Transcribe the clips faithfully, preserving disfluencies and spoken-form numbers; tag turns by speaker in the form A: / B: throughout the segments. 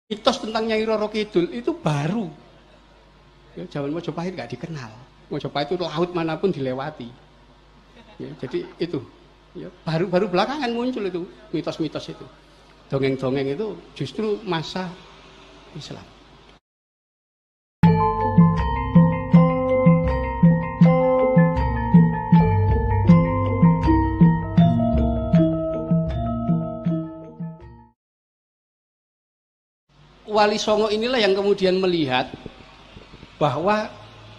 A: mitos tentang Nyai Roro Kidul itu baru. Ya, zaman Mojopahit nggak dikenal. Mojopahit itu laut manapun dilewati. Ya, jadi itu ya, baru-baru belakangan muncul itu mitos-mitos itu. Dongeng-dongeng itu justru masa Islam. Wali Songo inilah yang kemudian melihat bahwa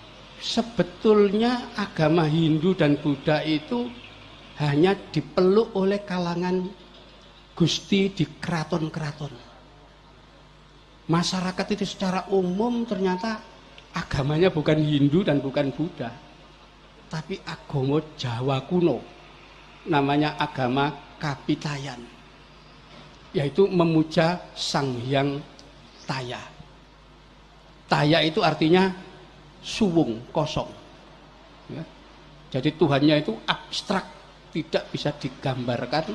A: sebetulnya agama Hindu dan Buddha itu hanya dipeluk oleh kalangan gusti di keraton-keraton. Masyarakat itu secara umum ternyata agamanya bukan Hindu dan bukan Buddha, tapi agama Jawa kuno, namanya agama Kapitayan, yaitu memuja Sang Hyang Taya. Taya itu artinya suwung, kosong. Ya. Jadi Tuhannya itu abstrak, tidak bisa digambarkan.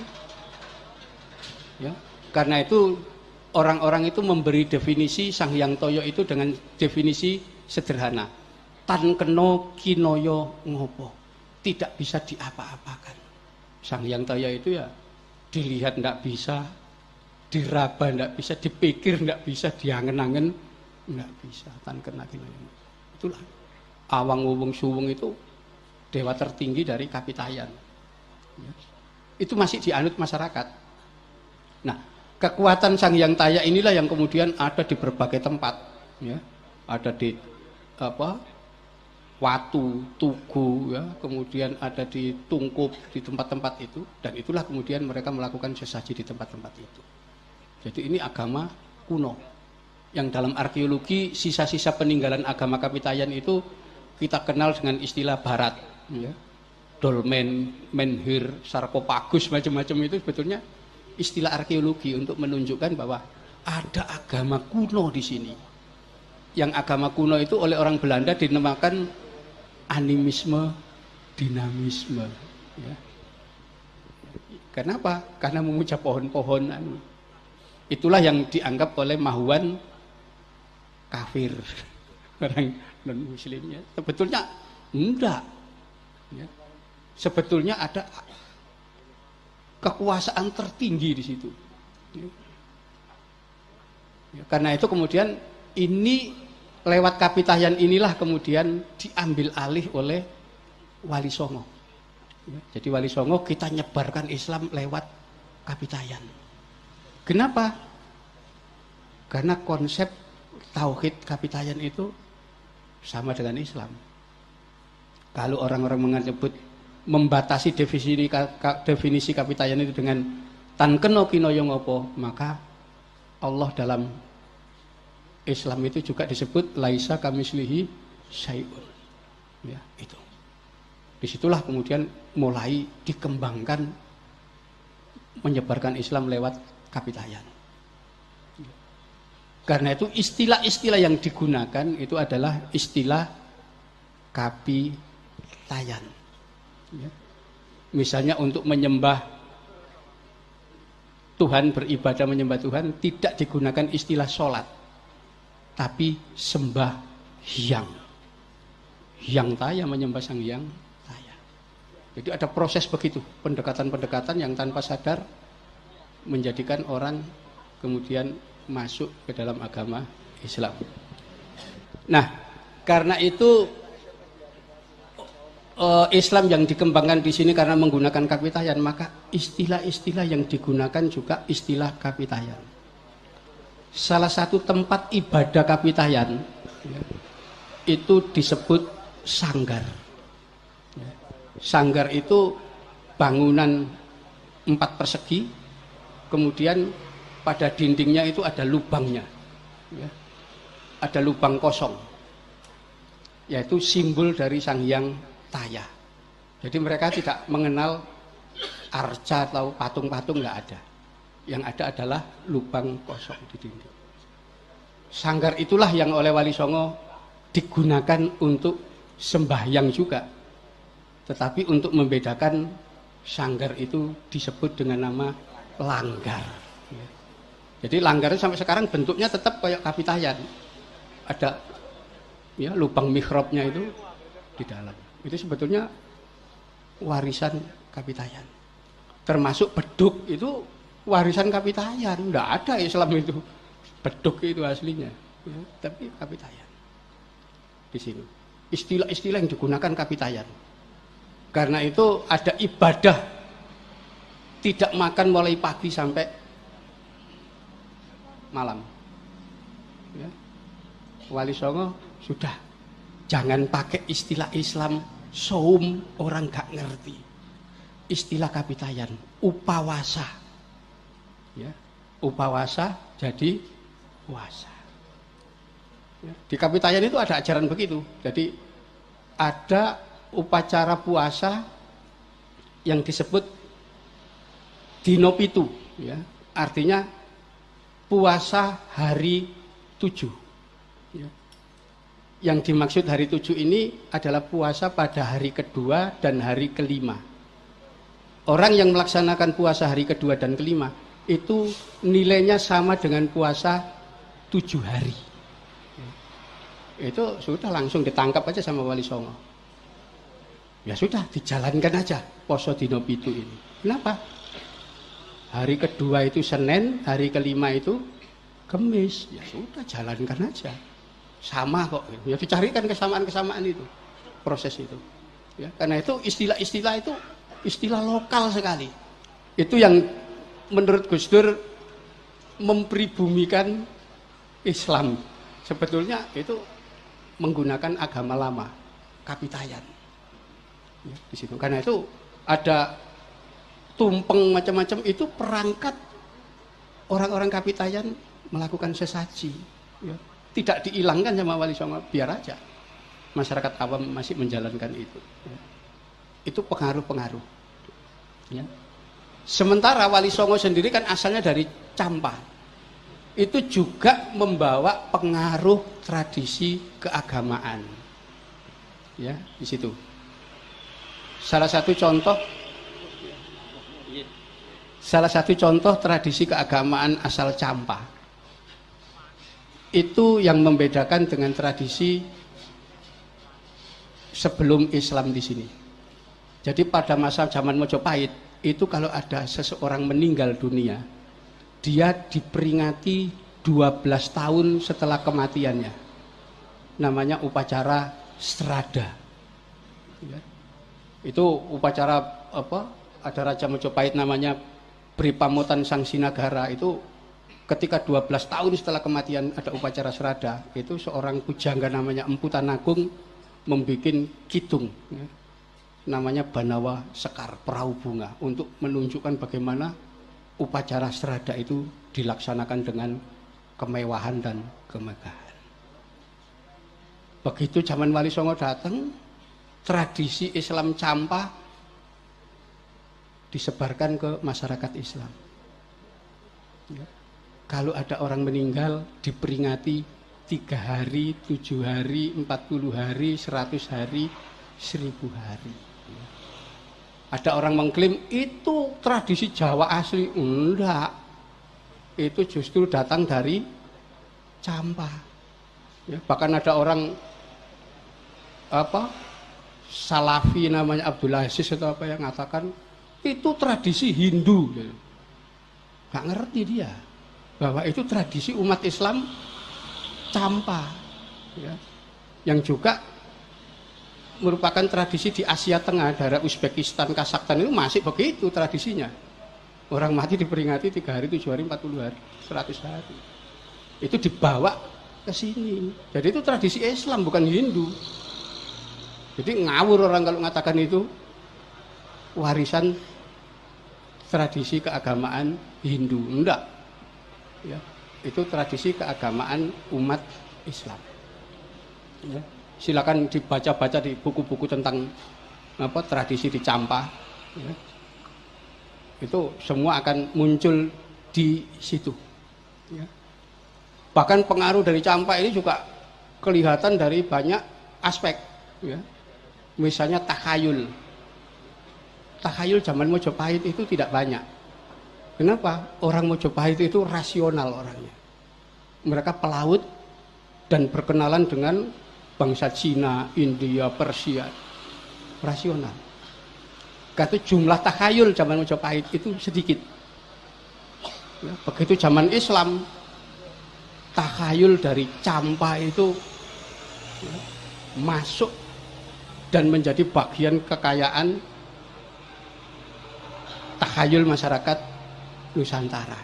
A: Ya. Karena itu orang-orang itu memberi definisi Sang Hyang Toyo itu dengan definisi sederhana. Tan keno kinoyo ngopo. Tidak bisa diapa-apakan. Sang Hyang Toyo itu ya dilihat tidak bisa, diraba tidak bisa, dipikir tidak bisa, diangen-angen tidak bisa. Tan kena kinoyo. Itulah Awang Wuwung Suwung itu dewa tertinggi dari Kapitayan. Ya. Itu masih dianut masyarakat. Nah, kekuatan Sang Hyang Taya inilah yang kemudian ada di berbagai tempat, ya. Ada di apa? Watu, Tugu, ya. Kemudian ada di Tungkup, di tempat-tempat itu, dan itulah kemudian mereka melakukan sesaji di tempat-tempat itu. Jadi ini agama kuno yang dalam arkeologi sisa-sisa peninggalan agama Kapitayan itu kita kenal dengan istilah Barat, ya. Dolmen, menhir, sarkopagus, macam-macam itu sebetulnya istilah arkeologi untuk menunjukkan bahwa ada agama kuno di sini. Yang agama kuno itu oleh orang Belanda dinamakan animisme, dinamisme. Ya. Kenapa? Karena memuja pohon-pohonan. Itulah yang dianggap oleh Mahuan kafir, orang non-muslimnya. Sebetulnya enggak. Ya. Sebetulnya ada kekuasaan tertinggi di situ. Ya. Ya, karena itu kemudian ini lewat Kapitayan inilah kemudian diambil alih oleh Wali Songo. Ya, jadi Wali Songo kita nyebarkan Islam lewat Kapitayan. Kenapa? Karena konsep tauhid Kapitayan itu sama dengan Islam. Kalau orang-orang menyebut membatasi definisi definisi Kapitayan itu dengan tan keno kinoyo ngopo, maka Allah dalam Islam itu juga disebut laisa kamislihi syai'un. Ya, itu. Disitulah kemudian mulai dikembangkan menyebarkan Islam lewat Kapitayan. Karena itu istilah-istilah yang digunakan itu adalah istilah Kapitayan. Ya. Misalnya untuk menyembah Tuhan, beribadah menyembah Tuhan tidak digunakan istilah sholat, tapi sembah hyang. Hyang Taya, menyembah Sang Hyang Taya. Jadi ada proses begitu, pendekatan-pendekatan yang tanpa sadar menjadikan orang kemudian masuk ke dalam agama Islam. Nah, karena itu uh, Islam yang dikembangkan di sini karena menggunakan Kapitayan, maka istilah-istilah yang digunakan juga istilah Kapitayan. Salah satu tempat ibadah Kapitayan ya, itu disebut sanggar. Ya. Sanggar itu bangunan empat persegi, kemudian pada dindingnya itu ada lubangnya, ya. Ada lubang kosong, yaitu simbol dari Sang Hyang Taya. Jadi mereka tidak mengenal arca atau patung-patung, nggak ada. Yang ada adalah lubang kosong di dinding. Sanggar itulah yang oleh Wali Songo digunakan untuk sembahyang juga. Tetapi untuk membedakan sanggar itu disebut dengan nama langgar. Jadi Langgar sampai sekarang bentuknya tetap kayak Kapitayan. Ada ya lubang mihrabnya itu di dalam. Itu sebetulnya warisan Kapitayan. Termasuk beduk itu warisan Kapitayan. Enggak ada Islam itu. Beduk itu aslinya. Ya, tapi Kapitayan. Di sini. Istilah-istilah yang digunakan Kapitayan. Karena itu ada ibadah tidak makan mulai pagi sampai malam. Ya. Wali Songo sudah jangan pakai istilah Islam saum, orang gak ngerti. Istilah Kapitayan upawasa. Ya. Upawasa jadi puasa. Ya. Di Kapitayan itu ada ajaran begitu. Jadi ada upacara puasa yang disebut dino pitu, ya. Artinya puasa hari tujuh. Ya. Yang dimaksud hari tujuh ini adalah puasa pada hari kedua dan hari kelima. Orang yang melaksanakan puasa hari kedua dan kelima itu nilainya sama dengan puasa tujuh hari. Ya. Itu sudah langsung ditangkap aja sama Wali Songo. Ya sudah, dijalankan aja poso dino pitu ini. Kenapa? Hari kedua itu Senin, hari kelima itu Kemis. Ya sudah, jalankan aja. Sama kok. Ya dicarikan kesamaan-kesamaan itu. Proses itu. Ya, karena itu istilah-istilah itu istilah lokal sekali. Itu yang menurut Gus Dur mempribumikan Islam. Sebetulnya itu menggunakan agama lama, Kapitayan. Ya, di situ. Karena itu ada tumpeng macam-macam itu perangkat orang-orang Kapitayan melakukan sesaji. Ya. Tidak dihilangkan sama Wali Songo, biar aja masyarakat awam masih menjalankan itu. Ya. Itu pengaruh-pengaruh. Ya. Sementara Wali Songo sendiri kan asalnya dari Campa. Itu juga membawa pengaruh tradisi keagamaan. Ya, di situ. Salah satu contoh Salah satu contoh tradisi keagamaan asal Campa. Itu yang membedakan dengan tradisi sebelum Islam di sini. Jadi pada masa zaman Mojopahit itu kalau ada seseorang meninggal dunia, dia diperingati dua belas tahun setelah kematiannya. Namanya upacara Strada. Ya. Itu upacara apa? Ada Raja Mojopahit namanya Bripamotan Sang Sinagara. Itu ketika dua belas tahun setelah kematian ada upacara Strada. Itu seorang pujangga namanya Empu Tanagung membikin kidung, ya. Namanya Banawa Sekar, perahu bunga, untuk menunjukkan bagaimana upacara Strada itu dilaksanakan dengan kemewahan dan kemegahan. Begitu zaman Wali Songo datang, tradisi Islam Campa disebarkan ke masyarakat Islam. Ya. Kalau ada orang meninggal diperingati tiga hari, tujuh hari, empat puluh hari, seratus hari, seribu hari. Ya. Ada orang mengklaim itu tradisi Jawa asli. Enggak. Itu justru datang dari Campa. Ya, bahkan ada orang apa? Salafi namanya Abdullah Aziz atau apa yang mengatakan itu tradisi Hindu. Gak ngerti dia bahwa itu tradisi umat Islam Campa, ya. Yang juga merupakan tradisi di Asia Tengah, daerah Uzbekistan, Kazakhstan itu masih begitu tradisinya. Orang mati diperingati tiga hari, tujuh hari, empat puluh hari, seratus hari. Itu dibawa ke sini. Jadi itu tradisi Islam bukan Hindu. Jadi ngawur orang kalau mengatakan itu warisan tradisi keagamaan Hindu. Enggak. Ya, itu tradisi keagamaan umat Islam. Ya, silakan dibaca-baca di buku-buku tentang apa tradisi di Campa. Ya. Itu semua akan muncul di situ. Ya. Bahkan pengaruh dari Campa ini juga kelihatan dari banyak aspek. Ya. Misalnya takhayul. Takhayul zaman Mojopahit itu tidak banyak. Kenapa? Orang Mojopahit itu rasional orangnya. Mereka pelaut dan berkenalan dengan bangsa Cina, India, Persia. Rasional. Kata jumlah takhayul zaman Mojopahit itu sedikit. Ya, begitu zaman Islam, takhayul dari campa itu ya, masuk dan menjadi bagian kekayaan takhayul masyarakat Nusantara.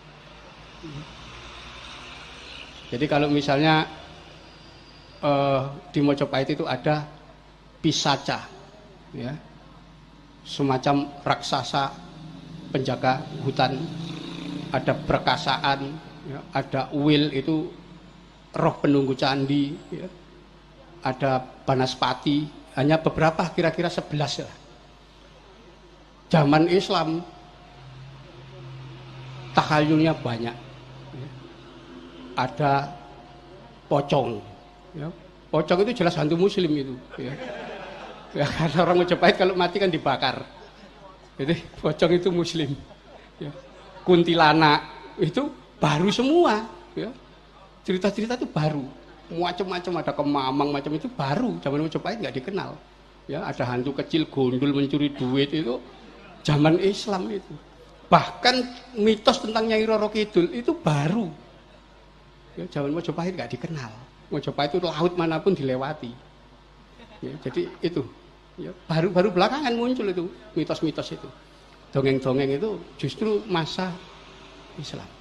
A: Jadi kalau misalnya eh, di Mojopahit itu ada pisaca, ya, semacam raksasa penjaga hutan, ada perkasaan, ya, ada uil itu roh penunggu candi, ya, ada banaspati, hanya beberapa kira-kira sebelas lah. Zaman Islam takhayulnya banyak, ya. Ada pocong, ya. Pocong itu jelas hantu muslim itu, ya. Ya, karena orang Mojopahit kalau mati kan dibakar, jadi pocong itu muslim, ya. Kuntilanak itu baru semua, ya. Cerita-cerita itu baru, macam-macam, ada kemamang macam itu baru, zaman Mojopahit nggak dikenal, ya. Ada hantu kecil gondol mencuri duit itu zaman Islam itu. Bahkan mitos tentang Nyai Roro Kidul itu baru. Ya, zaman Mojopahit nggak dikenal. Mojopahit itu laut manapun dilewati. Ya, jadi itu. Ya, baru-baru belakangan muncul itu mitos-mitos itu. Dongeng-dongeng itu justru masa Islam.